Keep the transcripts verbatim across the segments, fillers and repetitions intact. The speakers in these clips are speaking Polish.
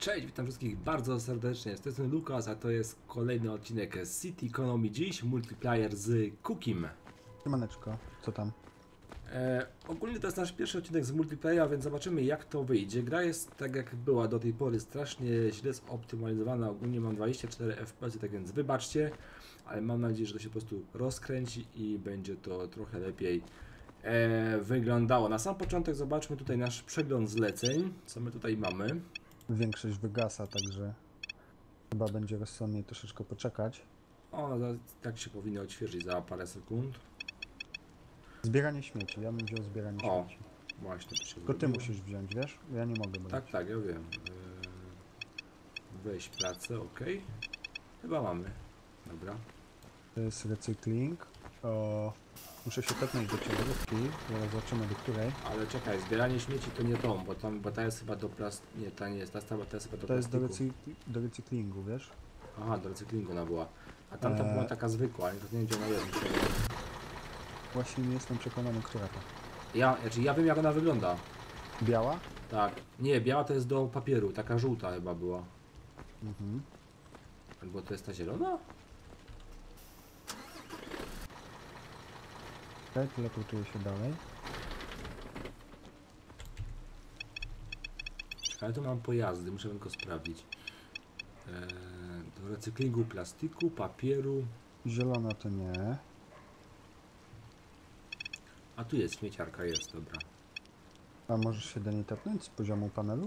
Cześć, witam wszystkich bardzo serdecznie. Z tej strony Lukas, a to jest kolejny odcinek z City Economy. Dziś multiplayer z Cookim. Siemaneczko, co tam? E, ogólnie to jest nasz pierwszy odcinek z multiplayera, więc zobaczymy jak to wyjdzie. Gra jest tak jak była do tej pory strasznie źle zoptymalizowana. Ogólnie mam dwadzieścia cztery F P S, tak więc wybaczcie, ale mam nadzieję, że to się po prostu rozkręci i będzie to trochę lepiej e, wyglądało. Na sam początek zobaczmy tutaj nasz przegląd zleceń, co my tutaj mamy. Większość wygasa, także chyba będzie rozsądniej troszeczkę poczekać. O, tak się powinno odświeżyć za parę sekund. Zbieranie śmieci, ja bym wziął zbieranie o, śmieci. Właśnie to się Tylko ty musisz wziąć, wiesz? Ja nie mogę brać. Tak, tak, ja wiem. Weź pracę, ok. Chyba mamy. Dobra. To jest recykling. O, muszę się tepnąć do ciężarówki, zaraz zobaczymy do której. Ale czekaj, zbieranie śmieci to nie tą, bo tam, bo ta jest chyba do plast... Nie, ta nie jest, ta, ta jest chyba do To jest do, plastiku. recy... do recyklingu, wiesz? Aha, do recyklingu ona była. A tamta eee... była taka zwykła, ale to nie wiem gdzie ona jest. Właśnie nie jestem przekonany, która to. Ja, znaczy ja wiem jak ona wygląda. Biała? Tak. Nie, biała to jest do papieru, taka żółta chyba była. Mhm. Albo to jest ta zielona? Tak, teleportuję się dalej. Ale tu mam pojazdy, muszę tylko sprawdzić. Eee, do recyklingu plastiku, papieru. Zielona to nie. A tu jest śmieciarka, jest, dobra. A możesz się do niej tepnąć z poziomu panelu?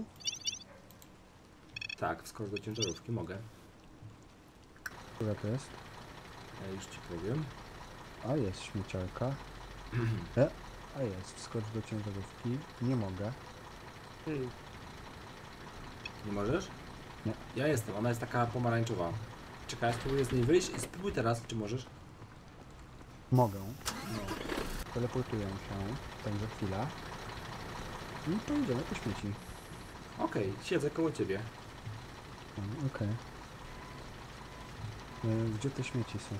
Tak, wskocz do ciężarówki, mogę. Która to jest? Ja już ci powiem. A jest śmieciarka. E, a jest, wskocz do ciężarówki. Nie mogę. Nie możesz? Nie. Ja jestem, ona jest taka pomarańczowa. Czekaj, spróbuję z niej wyjść i spróbuj teraz, czy możesz? Mogę. No. Teleportuję się, także chwila. I pojedziemy po śmieci. Okej, okay, siedzę koło ciebie. Mm, Okej. Okay. Gdzie te śmieci są?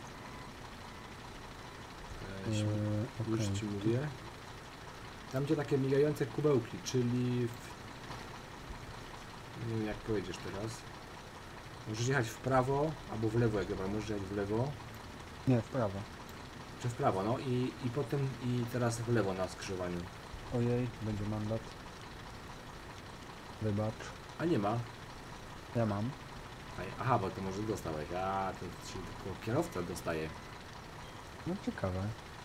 E, śmie... e, Już okay. ci mówię. Tam gdzie takie migające kubełki, czyli w... Nie wiem jak pojedziesz teraz. Możesz jechać w prawo albo w lewo, jak dobra, możesz jechać w lewo. Nie, w prawo. Czy w prawo, no i, i potem i teraz w lewo na skrzyżowaniu. Ojej, będzie mandat. Wybacz. A nie ma. Ja mam. Aha, bo to może dostałeś. A, to się tylko kierowca dostaje. No ciekawe.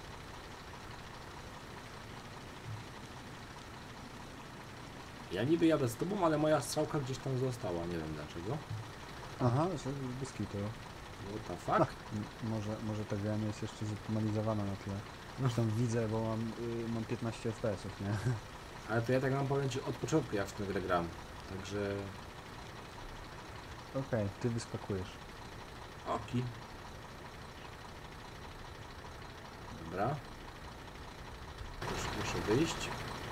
Ja niby jadę z tobą, ale moja strzałka gdzieś tam została. Nie wiem dlaczego. Aha, bez kitu. What the fuck? Może, może ta gra nie jest jeszcze zoptymalizowana na tyle. Zresztą widzę, bo mam, y, mam piętnaście F P S-ów, nie? Ale to ja tak mam powiem ci od początku jak w tę grę gram. Także... Okej, okay, ty wyskakujesz. Oki. Dobra. Już muszę wyjść.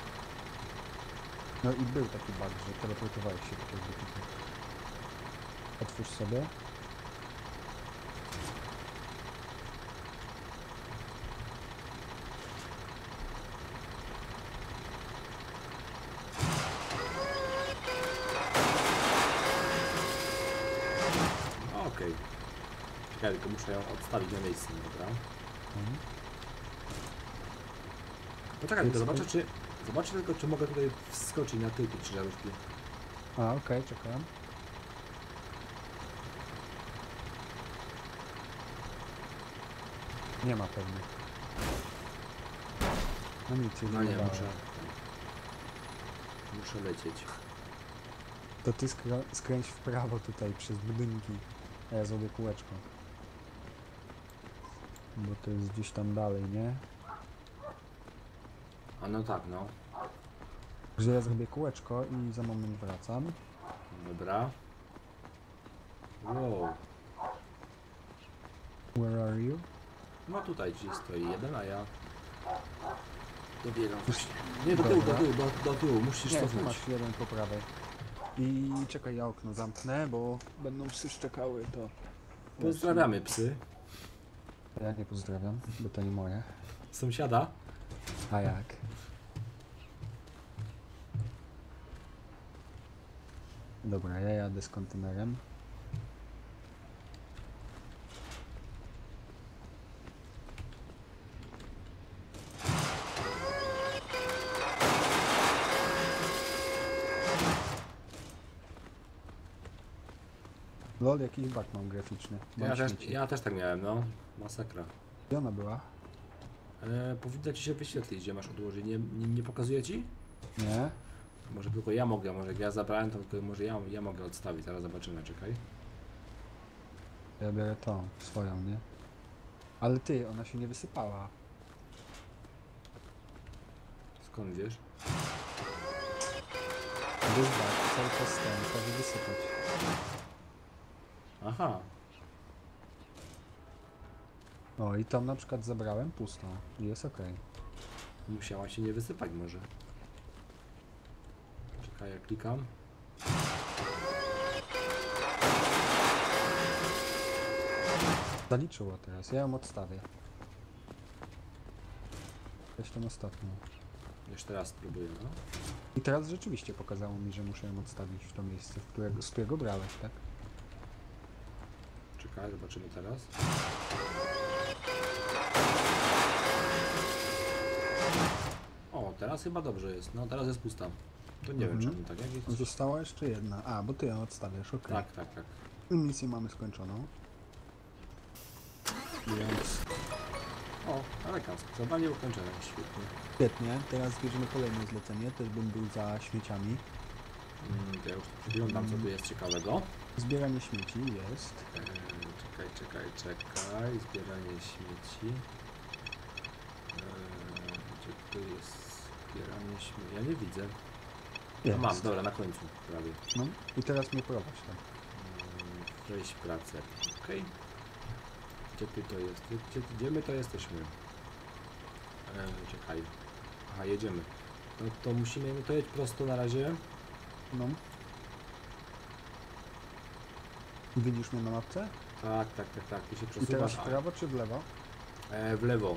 No i był taki bug, że teleportowałeś się tak jakby tutaj. Otwórz sobie. Okej. Okay. Czekaj, tylko muszę ją odstawić na miejsce, dobra? Mhm. Poczekaj, tylko zobaczę czy... Zobaczę tylko czy mogę tutaj wskoczyć na tył tej ciężarówki. A, okej, okay, czekam. Nie ma pewnie. No nic, No nie, muszę... Muszę lecieć. To ty skrę skręć w prawo tutaj przez budynki, a ja zrobię kółeczko. Bo to jest gdzieś tam dalej, nie? A no tak, no. Że ja zrobię kółeczko i za moment wracam. Dobra. Wow. Where are you? No tutaj gdzieś stoi jeden, a ja... Dobiegam właśnie. Nie, do tyłu, do tyłu, do, do tyłu, musisz Nie, tu cofnąć. masz jeden po prawej. I czekaj, ja okno zamknę, bo będą psy szczekały, to... Pozdrawiamy psy. Ja nie pozdrawiam, bo to nie moje. Sąsiada? A jak? Dobra, ja jadę z kontenerem. Lol, jakiś bug mam graficzny. Mam Ja też, śmieci. ja też tak miałem, no. Masakra. Gdzie ona była? E, powinno ci się wyświetlić, gdzie masz odłożyć. Nie, nie, nie pokazuje ci? Nie? Może tylko ja mogę, może jak ja zabrałem, to tylko może ja, ja mogę odstawić. Zaraz zobaczymy, czekaj. Ja biorę tą, swoją, nie? Ale ty, ona się nie wysypała. Skąd wiesz? Był bug, cały czas ten, prawie wysypać. Aha. O, i tam na przykład zabrałem pustą. I jest ok. Musiała się nie wysypać może. Czekaj, ja klikam. Zaliczyło teraz, ja ją odstawię. Weź tą ostatnią. Jeszcze teraz spróbuję, no. I teraz rzeczywiście pokazało mi, że muszę ją odstawić w to miejsce, w którego, z którego brałeś, tak? Czekaj, zobaczymy teraz. O, teraz chyba dobrze jest. No, teraz jest pusta. To nie Mhm. wiem czemu tak. Jak jest... Została jeszcze jedna. A, bo ty ją odstawiasz, ok. Tak, tak, tak. Misję mamy skończoną. Więc O, elegancko. Zadanie ukończone. Świetnie. świetnie, teraz bierzemy kolejne zlecenie, też bym był za śmieciami. Mm, to ja już przyglądam, co tu jest ciekawego. Zbieranie śmieci jest. Eee, czekaj, czekaj, czekaj. Zbieranie śmieci. Eee, gdzie tu jest zbieranie śmieci? Ja nie widzę. No Jest. mam, dobra, na końcu prawie. No i teraz mnie prowadź tam. Mm, Wejść pracę. Okej. Gdzie ty to jest? Gdzie, gdzie my to jesteśmy? Eee, czekaj. Aha, jedziemy. No to musimy, no to jedź prosto na razie. No. Widzisz mnie na mapce? Tak, tak, tak, tak. Ty się I przesuwasz. teraz w a- prawo czy w lewo? E, w lewo.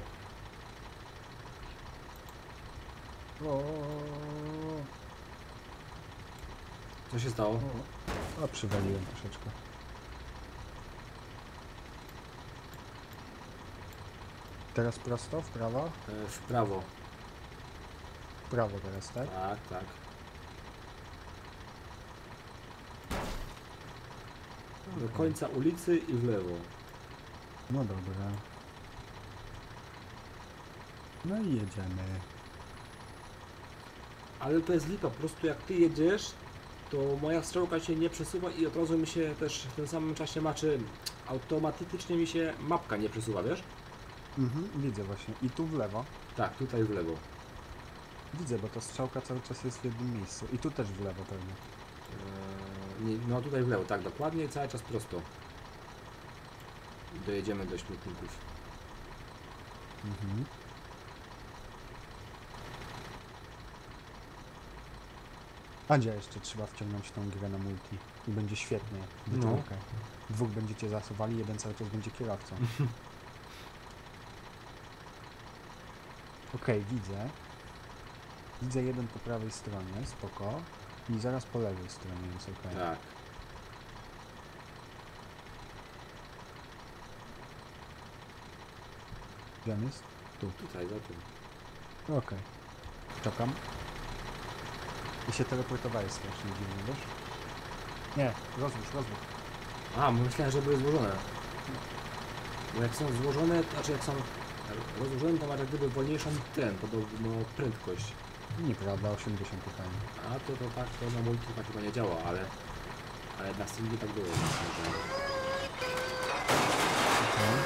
O, Co się stało? o, przywaliłem troszeczkę. Teraz prosto, w prawo? E, w prawo. W prawo teraz, tak? Tak, tak. Do Okej. końca ulicy i w lewo. No dobra. No i jedziemy. Ale to jest lipa, po prostu jak ty jedziesz, to moja strzałka się nie przesuwa i od razu mi się też w tym samym czasie maczy, automatycznie mi się mapka nie przesuwa, wiesz? Mhm, widzę właśnie. I tu w lewo. Tak, tutaj w lewo. Widzę, bo ta strzałka cały czas jest w jednym miejscu. I tu też w lewo pewnie. Eee, nie, no tutaj w lewo, tak, dokładnie, cały czas prosto. Dojedziemy do śmietników. Mhm. Andzia jeszcze trzeba wciągnąć tą grę na multi. I będzie świetnie. W No. trójkę. Dwóch będziecie zasuwali, jeden cały czas będzie kierowcą. Okej, widzę. Widzę jeden po prawej stronie, spoko. I zaraz po lewej stronie jest okej. Tak. Gdzie on jest? Tu. Tutaj, za tym. Okej. Czekam. I się teleportowałeś strasznie dziwnie, wiesz? Nie, rozłóż, rozłóż. A, bo myślałem, że były złożone. Bo jak są złożone, to znaczy jak są rozłożone, to ma jak gdyby wolniejszą ten, podobno prędkość. Nieprawda, osiemdziesiąt fajnie. A to, to tak, to na multi chyba chyba nie działa, ale, ale na Steamie tak było. Myślę, że... Okej.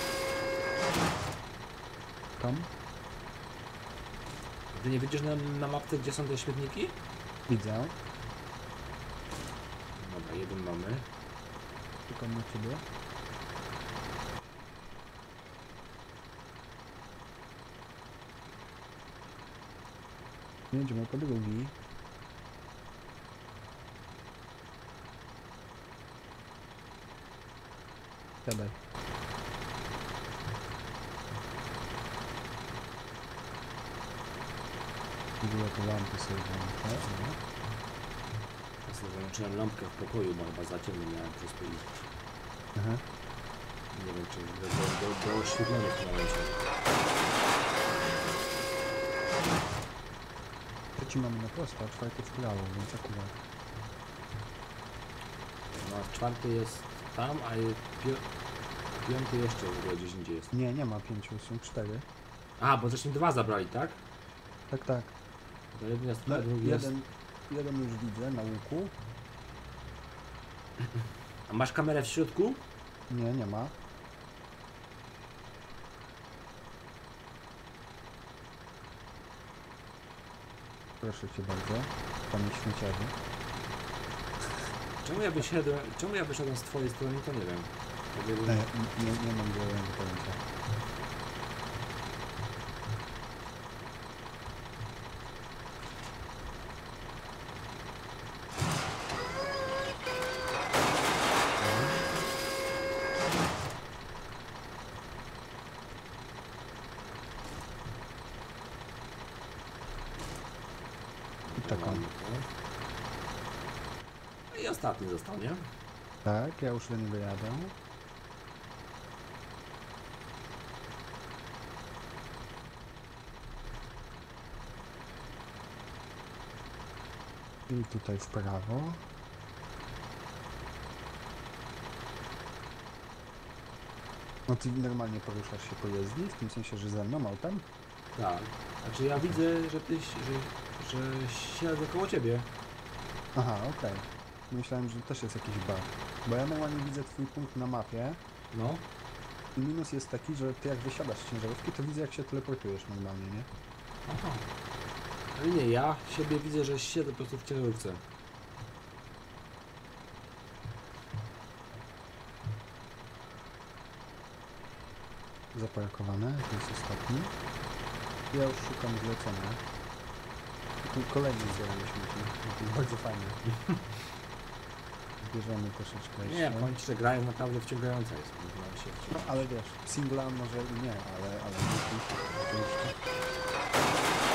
Tam? Ty nie widzisz na, na mapce, gdzie są te śmietniki? Widzę. Dobra, jeden mamy. Czekam na ciebie. Jedziemy po drugi. Siadaj. W ogóle to lampy sobie włączę. sobie wyłączyłem lampkę w pokoju, bo chyba za ciemno miałem przez to iść. Aha. Nie wiem, czy do, do, do, do oświetlenia w tym momencie. Trzeci mamy na prosto, a czwarty w prawo, więc akurat. No, a czwarty jest tam, a je- pio- piąty jeszcze w ogóle gdzieś indziej jest. Nie, nie ma pięciu, są cztery. A, bo zresztą dwa zabrali, tak? Tak, tak. To jeden jest No, tutaj, drugi jest... jeden, jeden już widzę na łuku. A masz kamerę w środku? Nie, nie ma. Proszę cię bardzo, panie śmieciarzu. Czemu ja wyszedłem, czemu ja wyszedłem z twojej strony, to nie wiem. Tak jakby- Nie, nie, nie mam zielonego pojęcia. I taką. Mamy to. No i ostatni został, nie? Tak, ja już do niego jadę. I tutaj w prawo. No ty normalnie poruszasz się po jezdni, w tym sensie, że ze mną autem? Tak. Znaczy ja widzę, że ty, że, że siedzę koło ciebie. Aha, okej. Myślałem, że też jest jakiś bug. Bo ja normalnie widzę twój punkt na mapie No. i minus jest taki, że ty jak wysiadasz z ciężarówki, to widzę jak się teleportujesz normalnie, nie? Aha. Ale nie, ja siebie widzę, że siedzę po prostu w ciężarówce. Zaparkowane, to jest ostatni. Ja już szukam zlecenia. I tu kolejny zbieranie śmieci. To jest bardzo fajne. Zbierzemy troszeczkę Nie, jeszcze. powiem ci, że gra jest naprawdę wciągająca jest. Można się No wciągnąć. ale wiesz, singla może i nie, ale, ale multi oczywiście.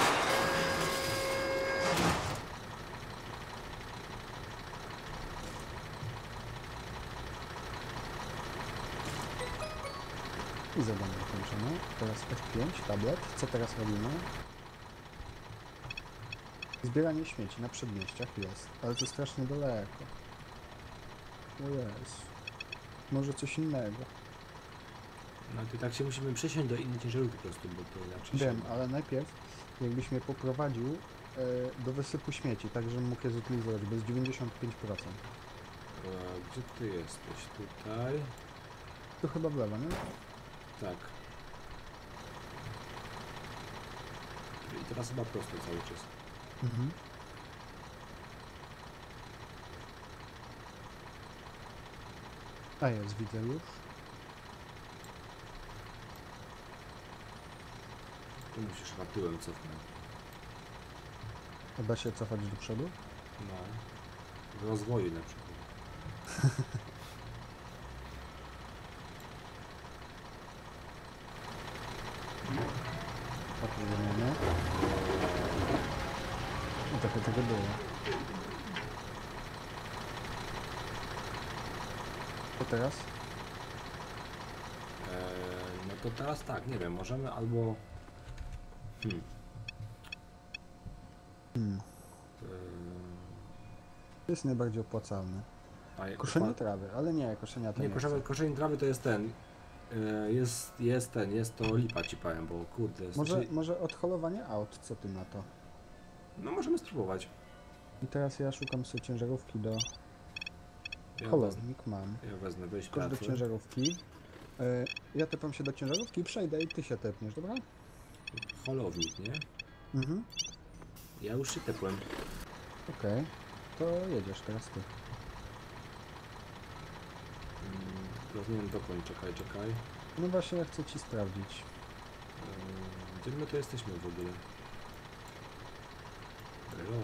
I zadanie ukończone. Teraz F pięć, tablet. Co teraz robimy? Zbieranie śmieci na przedmieściach jest, ale to strasznie daleko. O Jezu. Może coś innego. No to tak się musimy przesiąść do innej ciężarówki po prostu, bo to inaczej Wiem, się... ale najpierw jakbyś mnie poprowadził e, do wysypu śmieci, tak żebym mógł je zutylizować, bo jest dziewięćdziesiąt pięć procent. E, Gdzie ty jesteś? Tutaj? To chyba w lewo, nie? Tak. I teraz chyba prosto cały czas. Mhm. A jest, widzę już. Tu musisz chyba tyłem cofnąć. Chyba się cofać do przodu? No. W rozwoju na przykład. Patrzymy. I trochę tego było. Co teraz? Eee, no to teraz tak, nie wiem, możemy albo... Hmm. Hmm. Eee, To jest najbardziej opłacalny. a jak- Koszenie trawy, ale nie, koszenia to Nie, nie koszenie, chcę. koszenie trawy to jest ten. Eee, jest, jest ten, jest to lipa ci powiem, bo kurde. Jest, Może, znaczy- może odholowanie aut, co ty na to? No możemy spróbować. I teraz ja szukam sobie ciężarówki do... Ja wezmę, Holownik mam. ja wezmę wejść Skocz do pracę. ciężarówki. Y, ja tepam się do ciężarówki, przejdę i ty się tepniesz, dobra? Holownik, nie? Mhm. Ja już się tepłem. Okej. To jedziesz teraz ty. Mm, Teraz nie wiem dokąd, czekaj, czekaj. No właśnie, ja chcę ci sprawdzić. Eee, Gdzie my to jesteśmy w ogóle? Hello?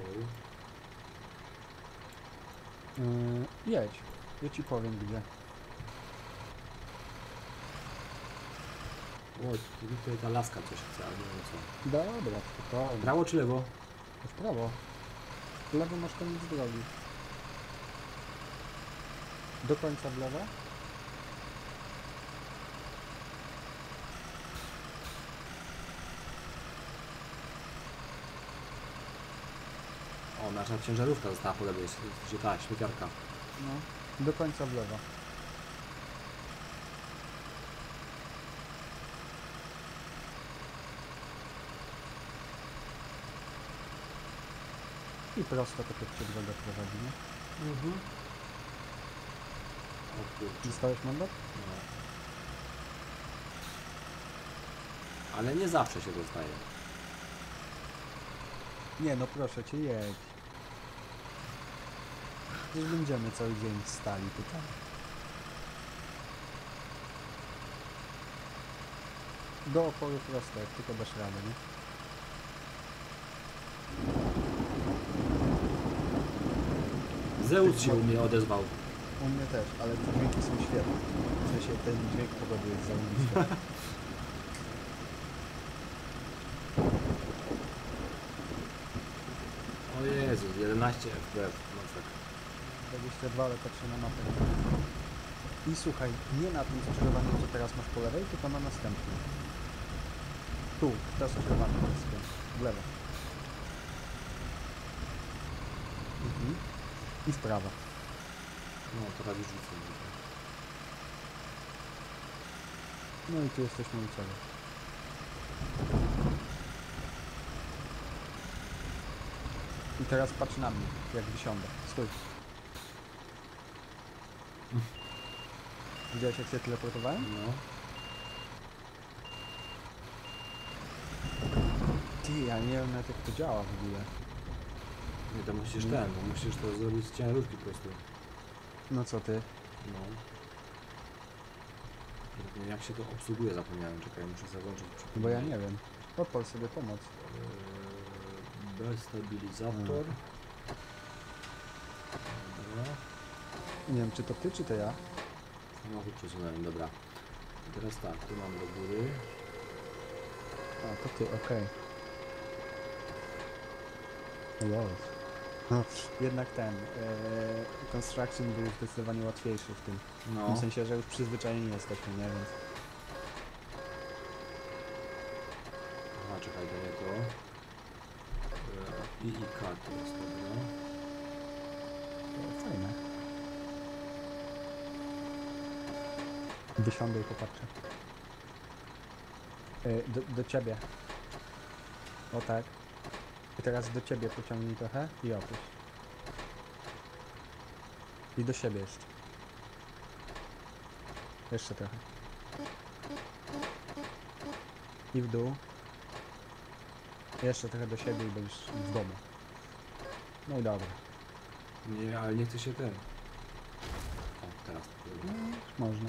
Yy, jedź. Ja ci powiem gdzie. O, tu- tutaj ta laska coś chce, ale nie wiem co. Dobra, spokojnie. Prawo czy lewo? W prawo. W lewo masz koniec drogi. Do końca w lewo. O, nasza ciężarówka została po lewej, gdzie ta śmieciarka. No. Do końca w lewo. I prosto tak jak cię droga prowadzi, nie? Mhm. O kurczę. Dostałeś mandat? No. Ale nie zawsze się dostaje. Nie no proszę cię, jedź. Gdzieś będziemy cały dzień stali tutaj. Do oporu prosto, jak tylko dasz radę, nie? Zeus się u mnie odezwał. U mnie też, ale te dźwięki są świetne. W sensie ten dźwięk pogody jest załączny. O Jezu, jedenaście F P S. Masakra. dwadzieścia dwa, ale patrzę na mapę. I słuchaj, nie na tym skrzyżowaniu, co teraz masz po lewej, tylko na następnym. Tu, to skrzyżowanie jest w lewo. Mhm. I w prawo. No, to robisz rzucę. No i tu jesteśmy u ciebie. I teraz patrz na mnie, jak wysiądę. Stój. Widziałeś, jak się teleportowałem? No. Ty, ja nie wiem nawet jak to działa w ogóle. Nie, to musisz Nie. ten, bo musisz to zrobić z ciężarówki po prostu. No co ty? No. Nie wiem, jak się to obsługuje, zapomniałem. Czekaj, muszę załączyć. Bo ja nie wiem. Odpal sobie pomoc. Eee, Destabilizator. Dobra. Nie wiem, czy to ty, czy to ja? Samochód przesunąłem, dobra. I teraz tak, tu mam do góry. A, to ty, okej. Okay. No, jednak ten, e, construction był zdecydowanie łatwiejszy w tym. W No. tym sensie, że już przyzwyczajeni jesteśmy, nie? Więc Aha, czekaj, do niego. Eee, I I K tu jest, dobra. to fajne. Wysiądę i popatrzę. E, do, do ciebie. O tak. I teraz do ciebie pociągnij trochę i opuść. I do siebie jeszcze. Jeszcze trochę. I w dół. Jeszcze trochę do siebie i będziesz w domu. No i dobra. Nie, ale nie chce się ten. O, teraz. No, można.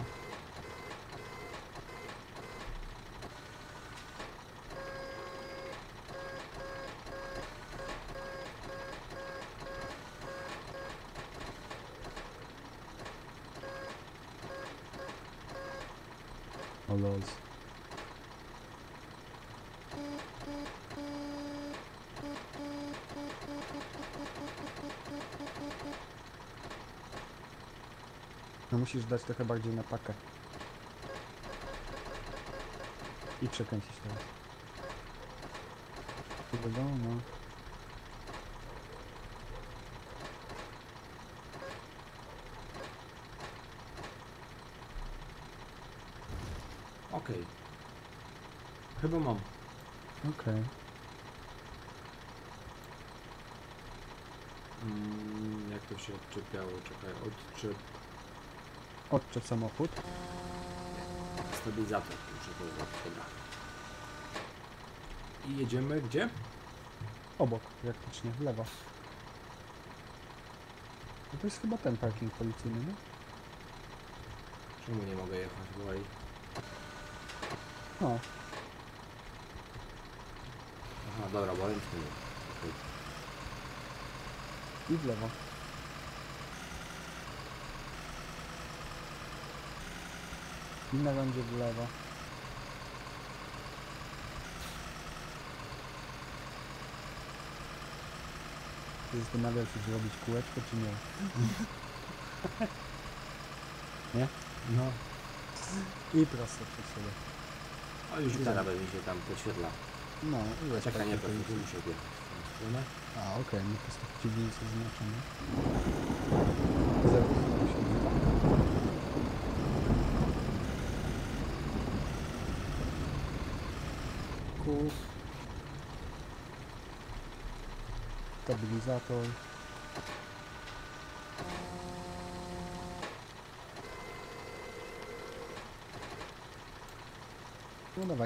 O los. No musisz dać trochę bardziej na pakę. I przekręcić teraz. Wiadomo, no. Okej. Chyba mam. Okej. Mm, jak to się odczepiało? Czekaj, odczep... Odczep samochód. Stabilizator. Muszę to zrobić, dobra. I jedziemy gdzie? Obok, praktycznie, w lewo. No to jest chyba ten parking policyjny, nie? Czemu nie mogę jechać? Bo i... No, Aha, dobra, bo ręczny. Okej. i w lewo. I na rondzie w lewo. Zastanawiam się, zrobić kółeczko czy nie. Nie? No, I prosto przed siebie. a już gitara mi się tam podświetla. No, ile jest Czekaj, nie, tak, to tylko tu już- muszę biec. W tą stronę. A, okej, no to jest tak dziwnie jest zaznaczone. Zerów znowu się odbywa. Kół. Stabilizator. No dawaj.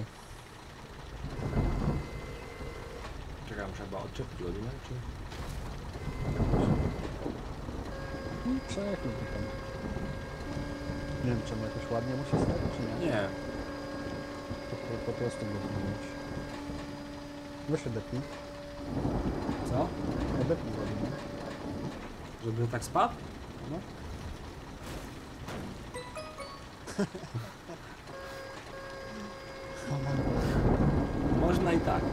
Czekaj, muszę chyba odczepić godzinę, czy... I przejechał to tam. Nie wiem, czemu jakoś ładnie musi stać, czy nie? Nie. Po, po, po prostu go zmienić. Weź odepnij. Co? Odepnij godzinę. Żeby tak spadł? No. Można i tak.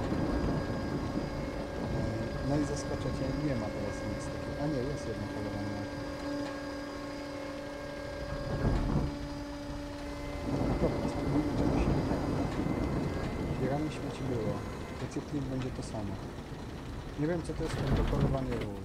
No i zaskoczycie, nie ma teraz nic takiego. A nie, jest jedno polowanie. Dobra, spróbujmy czegoś innego. Zbieranie śmieci było. Recykling będzie to samo. Nie wiem, co to jest to polowanie ról.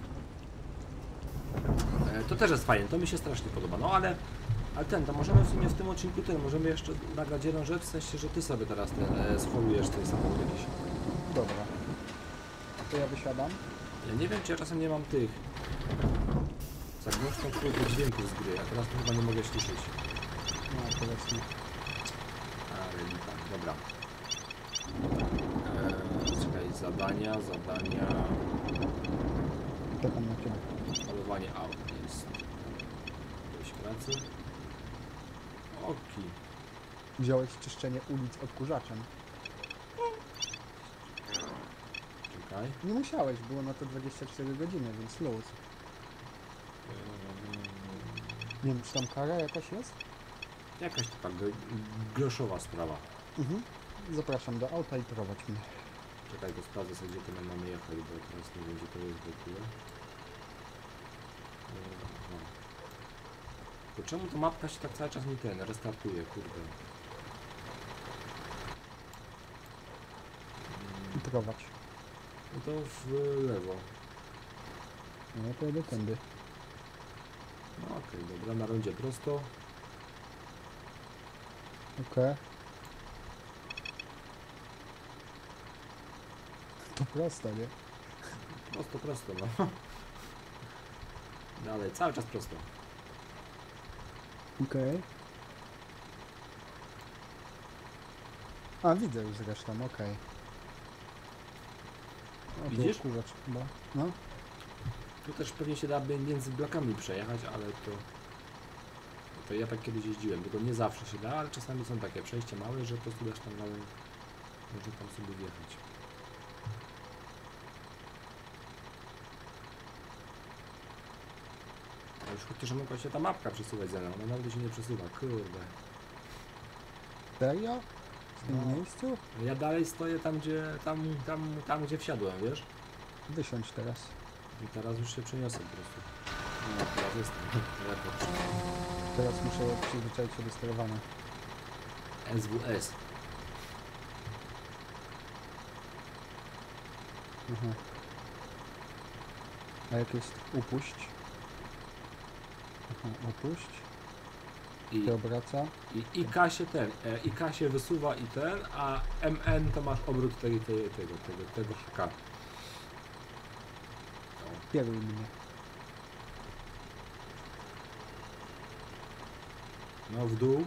E, To też jest fajne, to mi się strasznie podoba. No ale, ale ten, to możemy w sumie w tym odcinku ten, możemy jeszcze nagrać jedną rzecz, w sensie, że ty sobie teraz ten e, scholujesz ten samochód jakiś. Dobra. To ja wysiadam. Ja nie wiem, czy ja czasem nie mam tych zagłosną kurde dźwięków z gry, a teraz to chyba nie mogę ściszyć. No, teraz nie. Ale lipa, dobra. E, czekaj, zadania, zadania, To tam na ciebie. malowanie aut jest. Jakieś pracy. Oki. Wziąłeś czyszczenie ulic odkurzaczem. Czekaj. Nie musiałeś, było na to dwadzieścia cztery godziny, więc luz. Nie wiem, czy tam kara jakaś jest? Jakaś taka gr- groszowa sprawa. Mhm. Zapraszam do auta i prowadź mnie. Czekaj, to sprawdzę sobie, gdzie to my mamy jechać, bo teraz nie wiem, gdzie to jest w ogóle. E, aha. To czemu to mapka się tak cały czas mi ten restartuje, kurde. I prowadź. No to w lewo. No ja pojedę tędy. No okej, dobra, na rondzie prosto. Okej. To prosto, nie? Prosto, prosto, no. Dalej, cały czas prosto. Okej. A, widzę już zresztą, okej. O, tu Widzisz? odkurzacz chyba. No. Tu też pewnie się da by między blokami przejechać, ale to... To ja tak kiedyś jeździłem, tylko nie zawsze się da, ale czasami są takie przejścia małe, że po prostu dasz tam dalej, można tam sobie wjechać. A już chociaż mogła się ta mapka przesuwać ze mną, ona nawet się nie przesuwa, kurde. Serio? W tym No. miejscu? Ja dalej stoję tam, gdzie, tam, tam, tam, gdzie wsiadłem, wiesz? Wysiądź teraz. I teraz już się przeniosę po prostu. No, teraz jestem. Rekord. Teraz muszę przyzwyczaić się do sterowania. S W S. Aha. A jak jest upuść? Aha, opuść. I, Się obraca. i, i K się ten, e, i K się wysuwa i ten, a M N to masz obrót tej, tej, tego, tego, tego haka. Kieruj mnie. No w dół.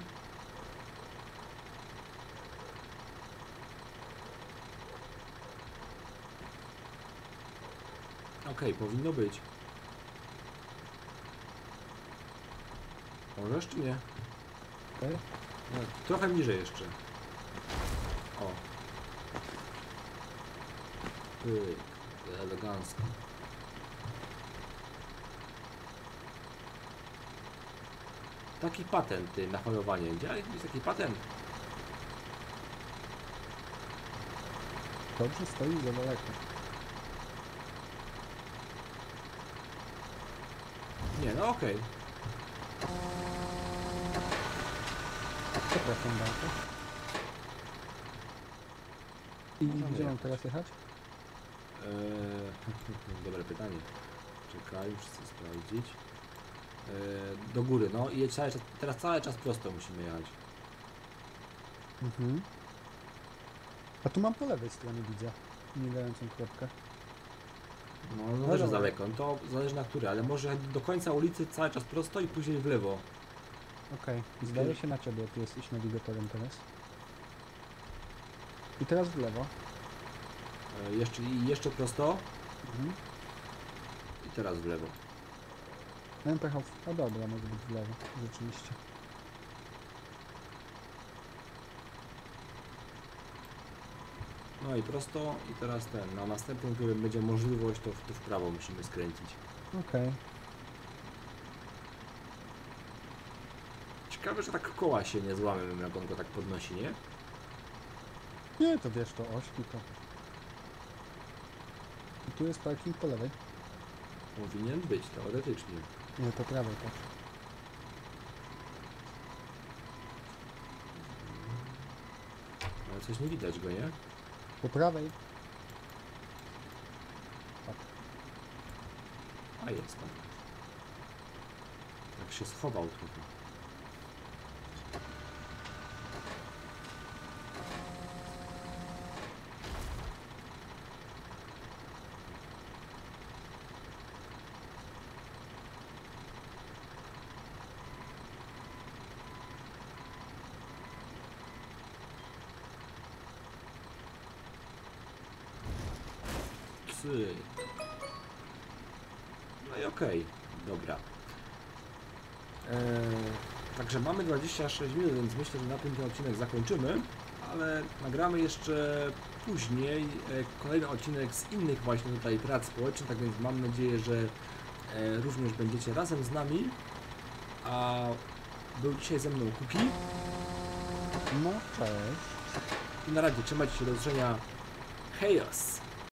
Okej, powinno być. Możesz czy nie? Okej? No, trochę niżej jeszcze. O. Pyk. Elegancko. Taki patent ty, na holowanie. Gdzie jest taki patent? Dobrze stoi za daleko. Nie, no okej. Przepraszam bardzo. I Możemy gdzie mam jechać. teraz jechać? Eee, dobre pytanie. Czekaj, już chcę sprawdzić. Eee, do góry, no i jedź cały czas, teraz cały czas prosto musimy jechać. Mhm. A tu mam po lewej stronie, widzę. Migającą kropkę. No, no No też jest dobra. daleko, no to zależy na który, ale może do końca ulicy cały czas prosto i później w lewo. Okej, zdaje się na ciebie, ty jesteś nawigatorem teraz. I teraz w lewo. Eee, jeszcze, i jeszcze prosto Mhm. i teraz w lewo. No ja bym pojechał w... A dobra, może być w lewo, rzeczywiście. No i prosto i teraz ten, na następnym, którym będzie możliwość, to, w- to w prawo musimy skręcić. Okej. Ciekawe, że tak koła się nie złamią, jak on go tak podnosi, nie? Nie, to wiesz, to ośki to... I tu jest parking po lewej. Powinien być, teoretycznie. Nie, po prawej, patrz. Ale coś nie widać go, nie? Po prawej. A jest tam. Tak się schował trochę. Cyk. No i okej, dobra. Eee, także mamy dwadzieścia sześć minut, więc myślę, że na tym ten odcinek zakończymy, ale nagramy jeszcze później e, kolejny odcinek z innych właśnie tutaj prac społecznych, tak więc mam nadzieję, że e, również będziecie razem z nami. A był dzisiaj ze mną Kuki No, cześć. i na razie trzymajcie się do usłyszenia. Hejos!